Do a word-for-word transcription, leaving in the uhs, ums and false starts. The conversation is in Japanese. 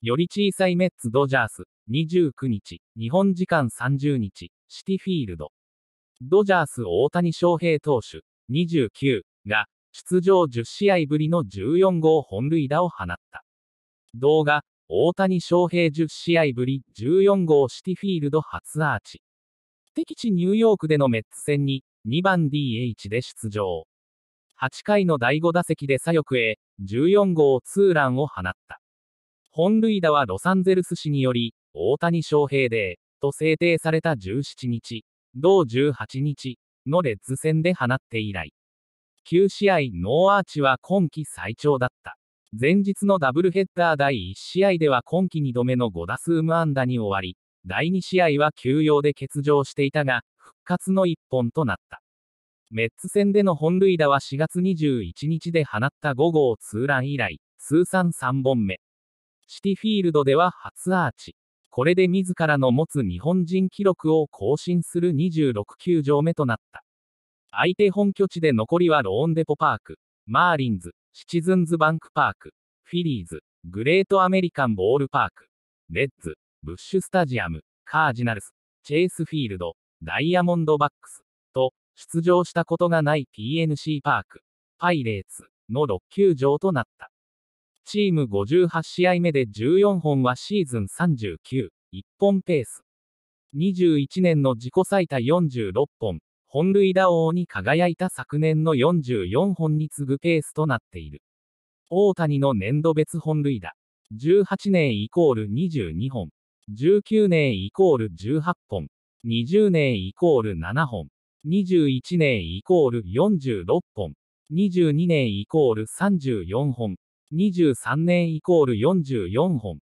より小さいメッツ・ドジャース、にじゅうくにち、日本時間さんじゅうにち、シティフィールド。ドジャース大谷翔平投手、にじゅうきゅうが、出場じゅっしあいぶりのじゅうよんごう本塁打を放った。動画、大谷翔平じゅっしあいぶりじゅうよんごうシティフィールド初アーチ。敵地ニューヨークでのメッツ戦に、にばん ディーエイチ で出場。はちかいのだいごだせきで左翼へ、じゅうよんごうツーランを放った。本塁打はロサンゼルス市により、大谷翔平デー、と制定されたじゅうしちにち、同じゅうはちにちのレッズ戦で放って以来。きゅうしあいノーアーチは今季最長だった。前日のダブルヘッダーだいいちしあいでは今季にどめのごだすうむ安打に終わり、だいにしあいは休養で欠場していたが、復活のいっぽんとなった。メッツ戦での本塁打はしがつにじゅういちにちで放ったごごうツーラン以来、通算さんぼんめ。シティフィールドでは初アーチ。これで自らの持つ日本人記録を更新するにじゅうろくきゅうじょうめとなった。相手本拠地で残りはローンデポパーク、マーリンズ、シチズンズバンクパーク、フィリーズ、グレートアメリカンボールパーク、レッズ、ブッシュスタジアム、カージナルス、チェイスフィールド、ダイヤモンドバックス、と、出場したことがない ピーエヌシー パーク、パイレーツのろっきゅうじょうとなった。チームごじゅうはちしあいめでじゅうよんほんはシーズンさんじゅうきゅう、いっぽんペース。にじゅういちねんの自己最多よんじゅうろっぽん、本塁打王に輝いた昨年のよんじゅうよんほんに次ぐペースとなっている。大谷の年度別本塁打。じゅうはちねんイコールにじゅうにほん。じゅうきゅうねんイコールじゅうはっぽん。にじゅうねんイコールななほん。にじゅういちねんイコールよんじゅうろっぽん。にじゅうにねんイコールさんじゅうよんほん。にじゅうさんねんイコールよんじゅうよんほん。